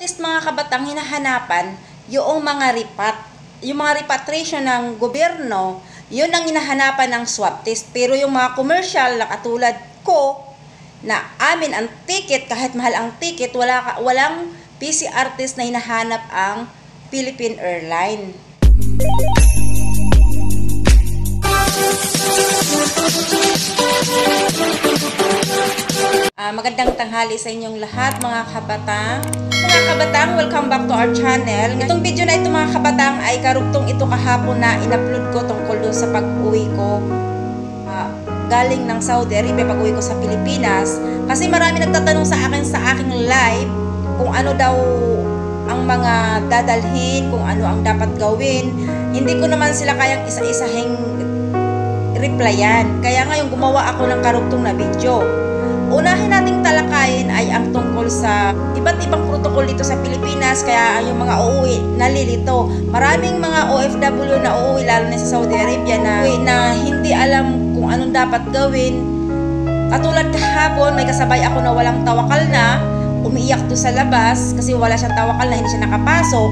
Mga kabatang hinahanapan yung mga yung mga repatriation ng gobyerno, yun ang hinahanapan ng swab test. Pero yung mga commercial na katulad ko, na amin ang ticket, kahit mahal ang ticket, walang PCR test na hinahanap ang Philippine Airline. Magandang tanghali sa inyong lahat mga kabatang. Mga kabatang, welcome back to our channel. Itong video na ito mga kabatang ay karugtong ito kahapon na in-upload ko tungkol doon sa pag-uwi ko galing ng Saudi Arabia, pag-uwi ko sa Pilipinas. Kasi marami nagtatanong sa aking live kung ano daw ang mga dadalhin, kung ano ang dapat gawin. Hindi ko naman sila kayang isa-isahing replyan. Kaya ngayon gumawa ako ng karugtong na video. Unahin nating talakayin ay ang tungkol sa iba't ibang protocol dito sa Pilipinas, kaya yung mga uuwi nalilito. Maraming mga OFW na uuwi lalo na sa Saudi Arabia na hindi alam kung anong dapat gawin. Katulad kahapon, may kasabay ako na walang tawakal na, umiiyak to sa labas kasi wala siyang tawakal na, hindi siya nakapasok.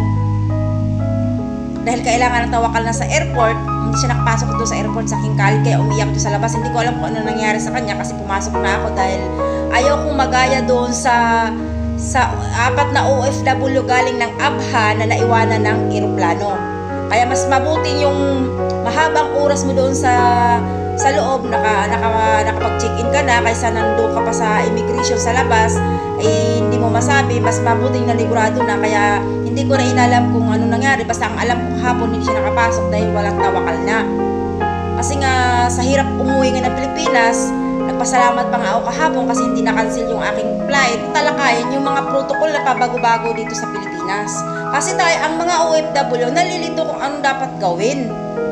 Dahil kailangan ng tawakal na sa airport, hindi siya nakapasok doon sa airport sa King Khalid, kaya umiyak doon sa labas. Hindi ko alam kung ano nangyari sa kanya kasi pumasok na ako dahil ayaw kong magaya doon sa apat na OFW galing ng Abha na naiwanan ng eroplano. Kaya mas mabuti yung mahabang oras mo doon sa loob, nakapag-check-in ka na, kaysa nandun ka pa sa immigration sa labas, ay hindi mo masabi. Mas mabuting naligurado na, kaya hindi ko na inalam kung ano nangyari. Basta ang alam kong hapon hindi siya nakapasok dahil walang tawakal na. Kasi nga sa hirap umuwi nga ng Pilipinas, nagpasalamat pa nga ako kahapon kasi hindi na-cancel yung aking flight. Talakayin yung mga protocol na pabago-bago dito sa Pilipinas. Kasi tayo, ang mga OFW, nalilito kung anong dapat gawin.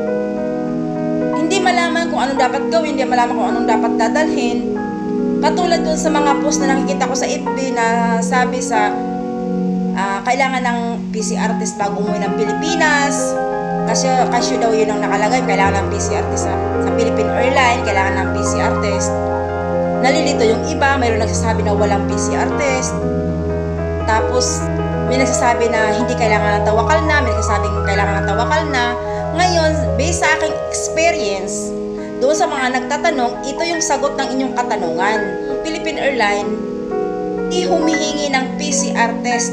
Hindi malaman kung anong dapat gawin, hindi malaman kung anong dapat dadalhin. Katulad dun sa mga post na nakikita ko sa FB na sabi sa kailangan ng PCR test bago umuwi ng Pilipinas. Kasi daw yun ang nakalagay, kailangan ng PCR test sa Philippine Airline, kailangan ng PCR test. Nalilito yung iba, mayroon nagsasabi na walang PCR test. Tapos may nagsasabi na hindi kailangan ng tawakal na, may nagsasabing kailangan ng tawakal na. Ngayon, based sa aking experience, doon sa mga nagtatanong, ito yung sagot ng inyong katanungan. Philippine Airline, hindi humihingi ng PCR test.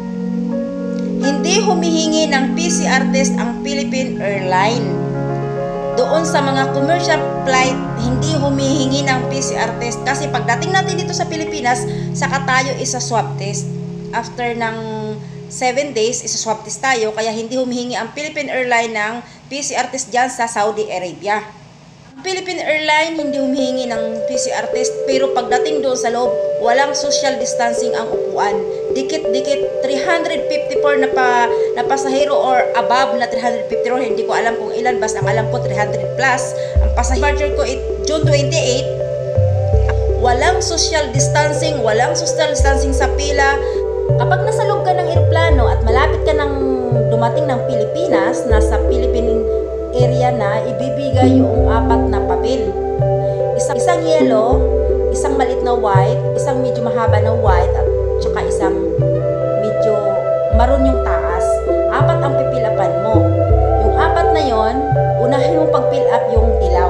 Hindi humihingi ng PCR test ang Philippine Airline. Doon sa mga commercial flight, hindi humihingi ng PCR test. Kasi pagdating natin dito sa Pilipinas, saka tayo isa-swab test. After ng 7 days, isa-swab test tayo. Kaya hindi humihingi ang Philippine Airline ng PCR test dyan sa Saudi Arabia. Philippine Airline hindi humihingi ng PCR test, pero pagdating doon sa loob, walang social distancing ang upuan. Dikit-dikit, 354 na pasahero or above na 354, hindi ko alam kung ilan, basta ang alam ko 300 plus. Ang pasahero ko June 28, walang social distancing sa pila. Kapag nasa loob ka ng eroplano at malapit ka ng dumating ng Pilipinas, nasa Philippine area na, ibibigay yung 4 na papel. Isang yellow, isang maliit na white, isang medyo mahaba na white, at saka isang medyo maroon yung taas. 4 ang pipilapan mo. Yung 4 na yon, unahin mong pag-fill up yung dilaw.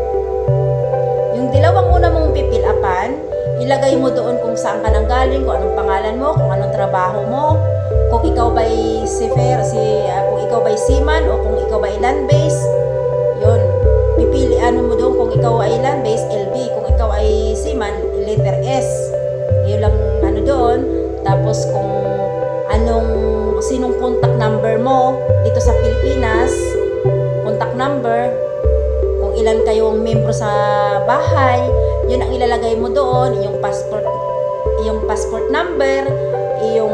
Yung dilaw ang una mong pipilapan, ilagay mo doon kung saan ka nanggaling, kung anong pangalan mo, kung anong trabaho mo, kung ikaw ba'y kung ikaw ba'y seaman o kung ikaw ba'y land-based, yun. Pipilian mo doon kung ikaw ay land-based, LB. Kung ikaw ay seaman, letter S. Yun lang doon. Tapos kung sinong contact number mo dito sa Pilipinas, contact number, kung ilan kayong membro sa bahay, yun ang ilalagay mo doon, yung passport number, yung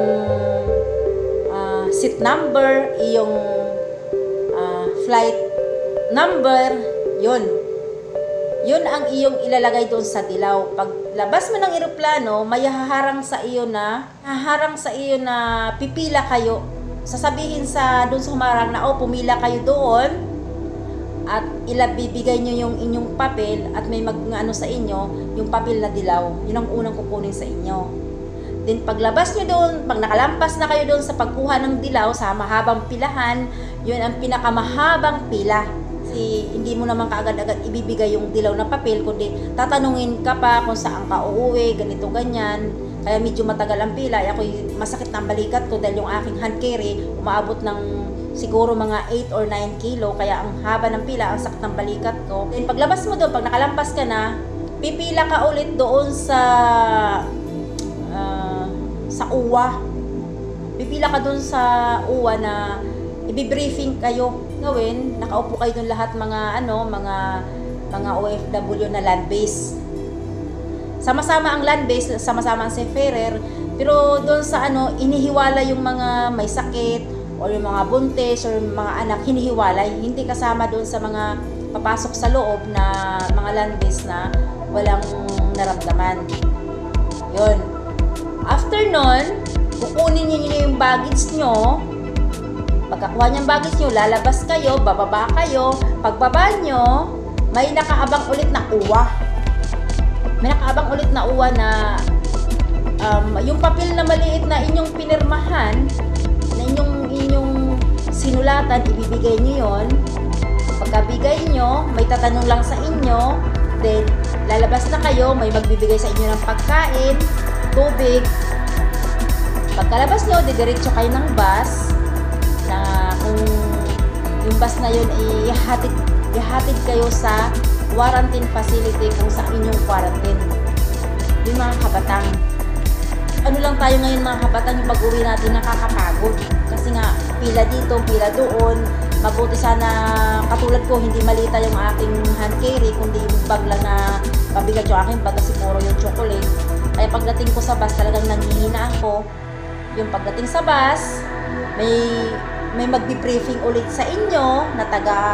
seat number, yung flight number, yun ang iyong ilalagay doon sa dilaw. Pag labas mo ng eroplano, may haharang sa iyo na pipila kayo. Sasabihin doon sa humarang na, pumila kayo doon, at bibigay nyo yung inyong papel, at may sa inyo, yung papel na dilaw. Yun ang unang kukunin sa inyo. Then paglabas nyo doon, pag nakalampas na kayo doon sa pagkuha ng dilaw sa mahabang pilahan, yun ang pinakamahabang pila. Kasi hindi mo naman kaagad-agad ibibigay yung dilaw na papel, kundi tatanungin ka pa kung saan ka uuwi, ganito, ganyan. Kaya medyo matagal ang pila. Ako masakit na ang balikat ko dahil yung aking hand carry umaabot ng siguro mga 8 or 9 kilo. Kaya ang haba ng pila, ang sakit ng balikat ko. Then paglabas mo doon, pag nakalampas ka na, pipila ka ulit doon sa uwa. Pipila ka doon sa uwa na i-briefing kayo gawin. Nakaupo kayo doon lahat mga OFW na land base. Sama-sama ang land base, sama-sama ang seafarer, pero doon sa inihiwala yung mga may sakit o yung mga buntis o yung mga anak, hinihiwalay. Hindi kasama doon sa mga papasok sa loob na mga land base na walang naramdaman. Yun. After nun, kukunin niyo yung baggage nyo. Pagkakuha niyang baggage nyo, lalabas kayo, bababa kayo. Pagbaba nyo, may nakaabang ulit na uwa. May nakaabang ulit na uwa na yung papel na maliit na inyong pinirmahan, na inyong sinulatan, ibibigay nyo yon. Pagkabigay nyo, may tatanong lang sa inyo, then lalabas na kayo, may magbibigay sa inyo ng pagkain, tubig. Pagkalabas nyo, didiretso kayo ng bus na kung yung bus na yun ihatid kayo sa quarantine facility kung sa inyong quarantine. Yung mga kabatang, ano lang tayo ngayon mga kabatang, yung pag-uwi natin nakakapagod kasi nga pila dito, pila doon. Mabuti sana katulad ko hindi malita yung aking hand carry, kundi yung bag lang na pabigat yung aking bag kasi puro yung chocolate. Kaya pagdating ko sa bus talagang nanghihina ako. Yung pagdating sa bus, may magbi-briefing ulit sa inyo na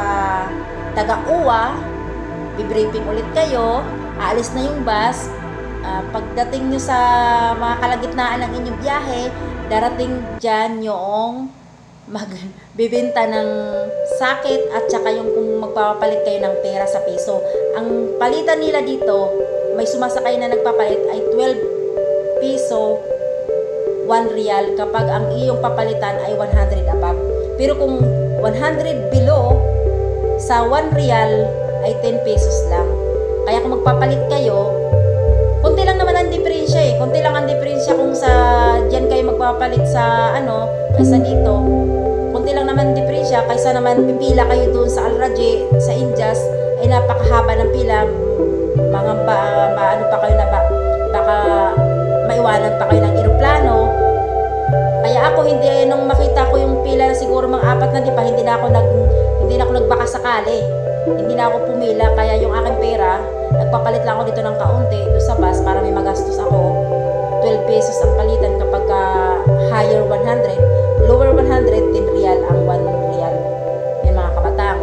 taga-uwa. Bi-briefing ulit kayo, aalis na yung bus. Pagdating nyo sa mga kalagitnaan ng inyong biyahe, darating dyan yung magbibenta ng sakit at saka yung kung magpapalit kayo ng pera sa piso. Ang palitan nila dito, may sumasakay na nagpapalit ay 12 piso 1 real kapag ang iyong papalitan ay 100 above. Pero kung 100 below, sa 1 real ay 10 pesos lang. Kaya kung magpapalit kayo, konti lang naman ang diferensya eh. Konti lang ang diferensya kung sa diyan kayo magpapalit sa kaysa dito. Konti lang naman diferensya kaysa naman pipila kayo doon sa Al Rajhi, sa Indias, ay napakahaba ng pila. Mga pa kayo na baka maiwanan pa kayo ng eroplano. Kaya ako nung makita ko yung pila na siguro mga 4 na di pa, hindi na ako nagbaka sakali. Hindi na ako pumila, kaya yung aking pera, nagpapalit lang ako dito ng kaunti doon sa bus para may magastos ako. 12 pesos ang palitan kapag higher 100, lower 100, 10 real ang 1 real. Yan mga kabatang.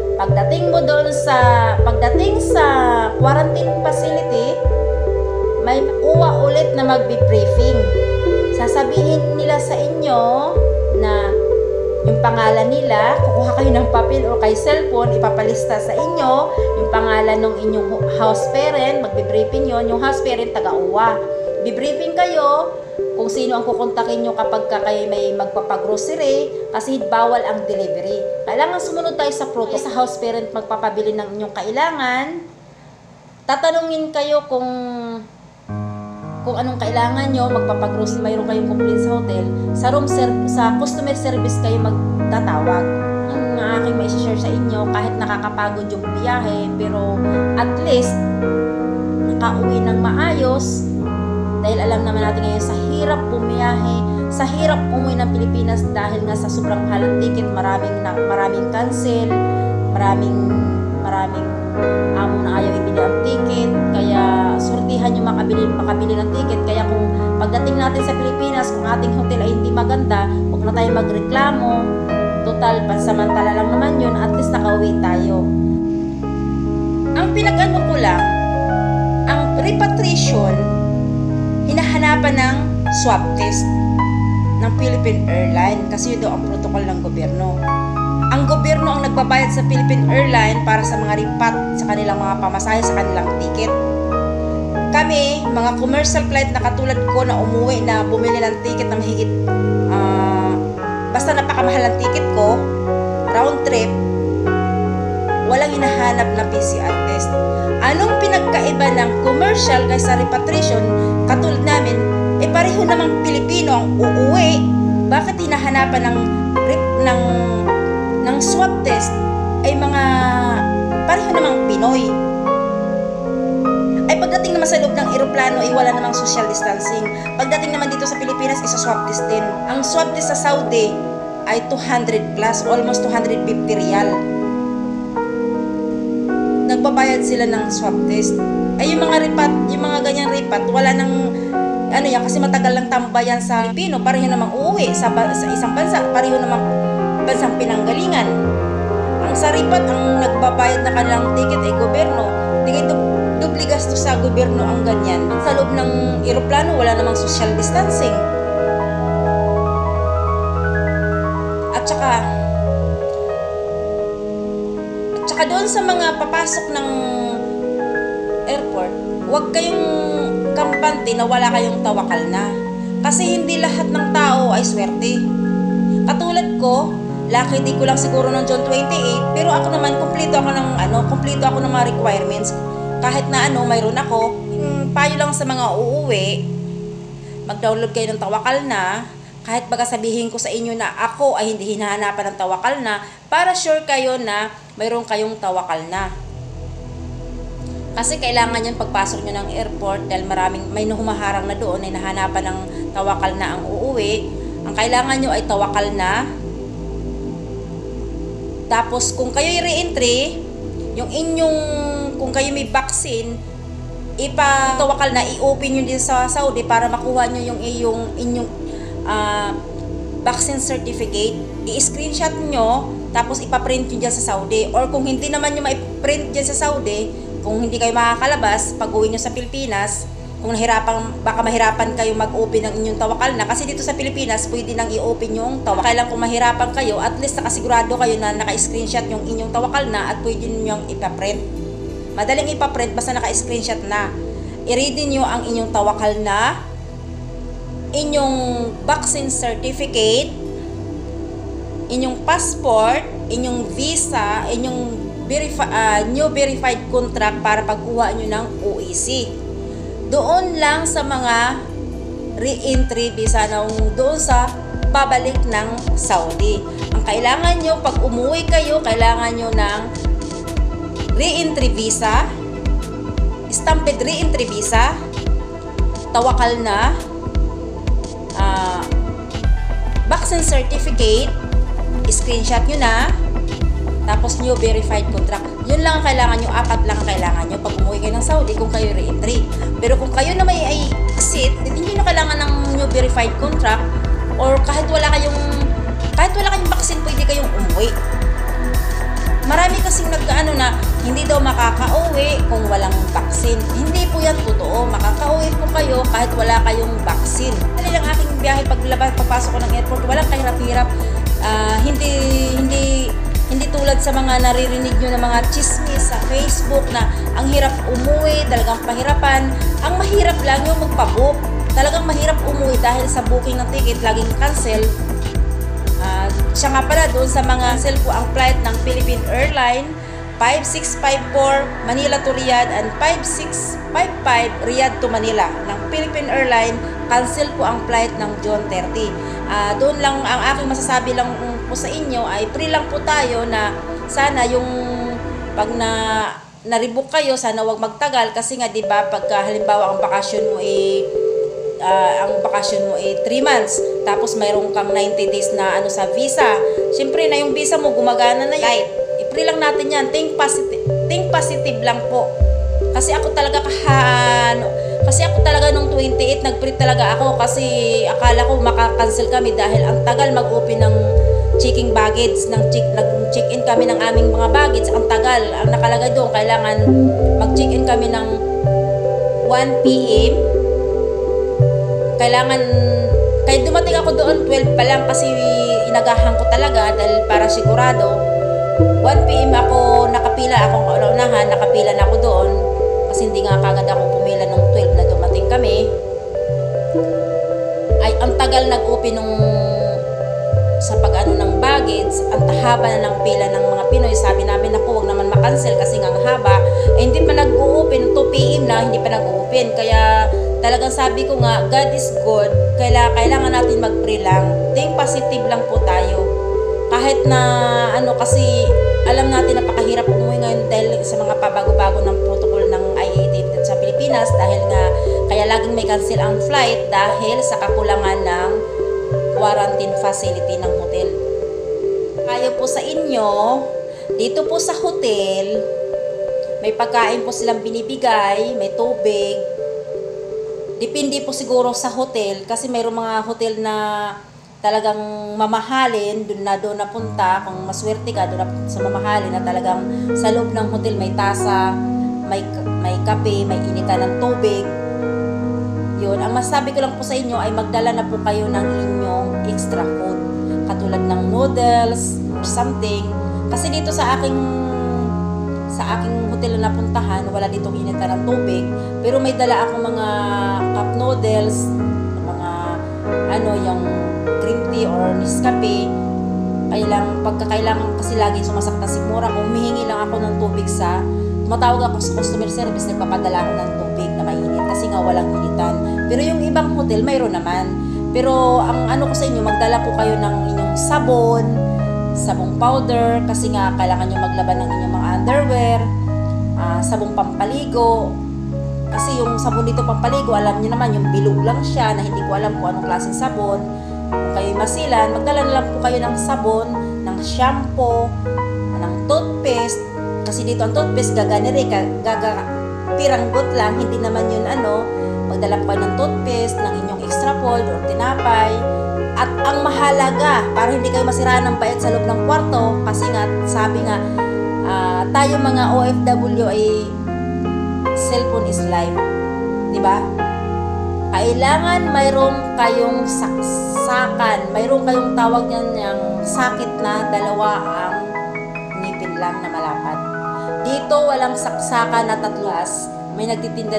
Pagdating sa quarantine facility, may uwa ulit na magbi-briefing. Sasabihin nila sa inyo na yung pangalan nila, kukuha kayo ng papel o kay cellphone, ipapalista sa inyo yung pangalan ng inyong house parent, magbi-briefing yon. Yung house parent, taga-uwa. Bi-briefing kayo kung sino ang kukontakin nyo kapag kayo may magpapagrocery kasi bawal ang delivery. Kailangan sumunod tayo sa protocol. Sa house parent, magpapabili ng inyong kailangan. Tatanungin kayo kung anong kailangan nyo, magpapagrocery, mayroon kayong complaint sa hotel, sa customer service kayo magtatawag. Ang aking may share sa inyo, kahit nakakapagod yung biyahe, pero at least nakauwi ng maayos, dahil alam naman natin ngayon sa hirap bumiyahe, sa hirap umuwi ng Pilipinas dahil nga sa sobrang mahal ng ticket, maraming cancel, maraming amo na ayaw ibili ang ticket, kaya surtihan yung makabili ng ticket. Kaya kung pagdating natin sa Pilipinas, kung ating hotel ay hindi maganda, huwag na tayo magreklamo. Total, pansamantala lang naman yun, at least nakauwi tayo. Ang pinag-ano ko lang, ang repatriation, hinahanapan ng swab test ng Philippine Airlines kasi yun daw ang protocol ng gobyerno. Ang gobyerno ang nagbabayad sa Philippine Airlines para sa mga ripat sa kanilang mga pamasahe, sa kanilang ticket. kami, mga commercial flight na katulad ko na umuwi na bumili ng ticket na mahigit basta napakamahal ang ticket ko, round trip, walang hinahanap na PCR test. Anong pinagkaiba ng commercial kaysa repatriation? Katulad namin, pareho namang Pilipino ang uuwi. Bakit hinahanapan ng swab test ay mga pareho namang Pinoy? Ay pagdating naman sa loob ng eroplano ay wala namang social distancing. Pagdating naman dito sa Pilipinas, isa-swab test din. Ang swab test sa Saudi ay 200 plus, almost 250 riyal. Nagbabayad sila ng swab test. Ay yung mga ripat, yung mga ganyang ripat, wala nang ano yan, kasi matagal lang tambayan sa Pilipino, pareho namang uuwi sa isang bansa, pareho namang bansang pinanggalingan. Ang sa ripat, ang nagbabayad na kanilang ticket ay gobyerno. Tingin dubli gastos sa gobyerno ang ganyan. Sa loob ng eroplano, wala namang social distancing. At saka doon sa mga papasok ng airport, huwag kayong kampante na wala kayong tawakal na. Kasi hindi lahat ng tao ay swerte. Katulad ko, lucky di ko lang siguro ng June 28, pero ako naman, kumpleto ako ng mga requirements. Kahit na mayroon ako, payo lang sa mga uuwi, mag-download kayo ng tawakal na, kahit baga sabihin ko sa inyo na ako ay hindi hinahanapan ng tawakal na, para sure kayo na mayroon kayong tawakal na. Kasi kailangan yan pagpasok nyo ng airport dahil may humaharang na doon ay nahanapan ng tawakal na ang uuwi. Ang kailangan nyo ay tawakal na. Tapos kung kayo'y re-entry, kung kayo may vaccine, ipatawakal na, i-open nyo din sa Saudi para makuha nyo yung inyong vaccine certificate. I-screenshot nyo, tapos ipaprint nyo dyan sa Saudi. Or kung hindi naman nyo ma-print dyan sa Saudi, kung hindi kayo makakalabas, pag-uwi nyo sa Pilipinas, kung baka mahirapan kayo mag-open ng inyong tawakal na. Kasi dito sa Pilipinas, pwede nang i-open yung tawakal. Kailan kung mahirapan kayo, at least nakasigurado kayo na naka-screenshot yung inyong tawakal na at pwede nyo yung ipaprint. Madaling ipaprint basta naka-screenshot na. I-ready nyo ang inyong tawakal na, inyong vaccine certificate, inyong passport, inyong visa, inyong new verified contract para pagkuha nyo ng OEC. Doon lang sa mga re-entry visa doon sa pabalik ng Saudi. Ang kailangan nyo, pag umuwi kayo, kailangan nyo ng re-entry visa, stamped re-entry visa, tawakal na, vaccine certificate, screenshot nyo na, tapos new verified contract. Yun lang ang kailangan nyo, 4 lang ang kailangan nyo pag umuwi kayo ng Saudi kung kayo re-entry. Pero kung kayo na may exit, hindi nyo kailangan ng new verified contract, or kahit wala kayong vaccine, pwede kayong umuwi. Marami kasing na hindi daw makaka-uwi kung walang vaccine. Hindi po yan totoo. Makaka-uwi po kayo kahit wala kayong vaccine. Dali lang aking biyahe pagpasok ko ng airport, walang kahirap-hirap. Hindi tulad sa mga naririnig nyo ng mga chismis sa Facebook na ang hirap umuwi, talagang pahirapan. Ang mahirap lang yung magpabook. Talagang mahirap umuwi dahil sa booking ng ticket, laging cancel. Siya nga pala, doon sa mga cancel po ang flight ng Philippine Airlines, 5654 Manila to Riyadh and 5655 Riyadh to Manila. Ng Philippine Airlines, cancel po ang flight ng June 30. Doon lang ang aking masasabi lang po sa inyo ay free lang po tayo na sana yung pag na-rebook kayo, sana wag magtagal kasi nga 'di ba pagka halimbawa ang bakasyon mo 3 months tapos mayroon kang 90 days na sa visa. Siyempre na yung visa mo gumagana na yan. I-free lang natin yan. Think positive lang po. Kasi ako talaga nung 28 nag-free talaga ako kasi akala ko makakancel kami dahil ang tagal mag-open ng checking baggage, nag-check-in kami ng aming mga baggage, ang tagal. Ang nakalagay doon, kailangan mag-check-in kami ng 1 PM. Kahit dumating ako doon, 12 pa lang kasi inagahan ko talaga dahil para sigurado. 1 PM ako nakapila, akong kaunahan, nakapila na ako doon. kasi hindi nga kagad ako pumila nung 12 na dumating kami. Ay ang tagal nag-open nung sa pag-ano ng baggage, ang tahaba na ng pila ng mga Pinoy. Sabi namin, naku, huwag naman makancel kasi nga ang haba. Hindi pa nag-open, 2 PM na, hindi pa nag-open. Kaya talagang sabi ko nga, God is good. Kailangan natin mag-pray lang. Think positive lang po tayo. Kahit na kasi alam natin napakahirap umuwi ngayon dahil sa mga pabago-bago ng protocol ng IATA sa Pilipinas, dahil nga kaya laging may cancel ang flight dahil sa kakulangan ng quarantine facility ng hotel. Kayo po sa inyo, dito po sa hotel, may pagkain po silang binibigay, may tubig. Depende po siguro sa hotel kasi mayroong mga hotel na talagang mamahalin, doon na punta. Kung maswerte ka, doon na punta sa mamahalin na talagang sa loob ng hotel may tasa, may kape, may initan ng tubig. Yun, ang masabi ko lang po sa inyo ay magdala na po kayo ng inyong extra food. Katulad ng noodles or something. Kasi dito sa aking hotel na napuntahan, wala ditong initan ng tubig. Pero may dala akong mga cup noodles, mga yung green tea or Nescafe. Pagkakailangan kasi lagi sumasakta si Mura. Kung humihingi lang ako ng tubig tumatawag ako sa customer service, nagpapadala ako ng tubig na mainit kasi nga walang initan. Pero yung ibang hotel, mayroon naman. Pero ang ko sa inyo, magdala po kayo ng inyong sabong powder, kasi nga kailangan nyo maglaban ng inyong mga underwear, sabong pampaligo. Kasi yung sabon dito pampaligo, alam niyo naman, yung bilog lang siya na hindi ko alam kung anong klaseng sabon. Kung kayo'y masilan, magdala na lang po kayo ng sabon, ng shampoo, ng toothpaste. Kasi dito ang toothpaste, piranggot lang, hindi naman yun magdala po kayo ng toothpaste, ng inyong extra food or tinapay. At ang mahalaga, para hindi kayo masiraan ng bayad sa loob ng kwarto, kasi nga, sabi nga, tayo mga OFW ay cellphone is life. Diba? Kailangan mayroong kayong saksakan, mayroong kayong tawag niyan yung sakit na dalawa ang ngipin lang na malapad. Dito walang saksakan na tatluas. May nagtitinda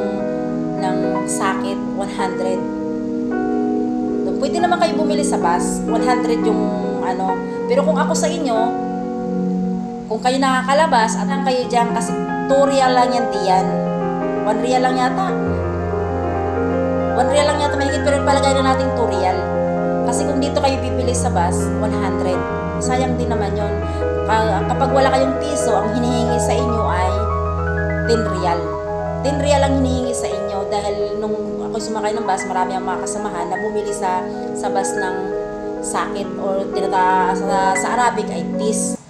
ng sakit 100. Pwede naman kayo bumili sa bus, 100 yung Pero kung ako sa inyo, kung kayo nakakalabas, at kayo dyan kasi 2 real lang yan diyan. 1 real lang yata. 1 real lang yata mahigit, pero palagay na natin 2 real. Kasi kung dito kayo pipili sa bus, 100. Sayang din naman yun. Kapag wala kayong piso, ang hinihingi sa inyo ay 10 real. 10 real ang hinihingi sa inyo dahil nung ako sumakay ng bus, marami ang mga kasamahan na bumili sa bus ng sakit or sa Arabic ay tis.